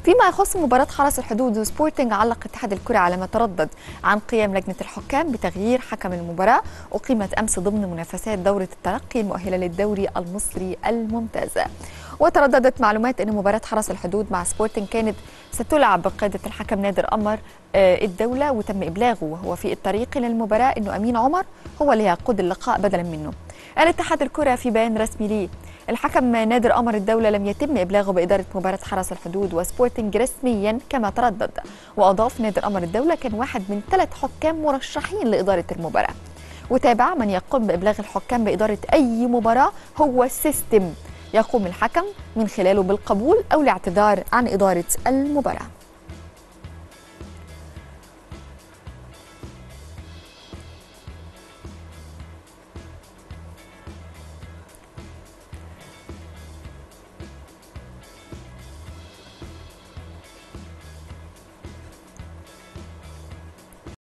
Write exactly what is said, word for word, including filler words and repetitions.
فيما يخص مباراة حرس الحدود وسبورتنج، علق اتحاد الكرة على ما تردد عن قيام لجنة الحكام بتغيير حكم المباراة، أقيمت أمس ضمن منافسات دورة الترقي المؤهلة للدوري المصري الممتازة. وترددت معلومات أن مباراة حرس الحدود مع سبورتنج كانت ستلعب بقيادة الحكم نادر قمر الدولة، وتم إبلاغه وهو في الطريق إلى المباراة أنه أمين عمر هو اللي هيقود اللقاء بدلا منه. قال اتحاد الكرة في بيان رسمي ليه: الحكم نادر قمر الدولة لم يتم إبلاغه بإدارة مباراة حرس الحدود وسبورتنج رسميا كما تردد. وأضاف نادر قمر الدولة كان واحد من ثلاث حكام مرشحين لإدارة المباراة. وتابع: من يقوم بإبلاغ الحكام بإدارة أي مباراة هو سيستم يقوم الحكم من خلاله بالقبول أو الاعتذار عن إدارة المباراة.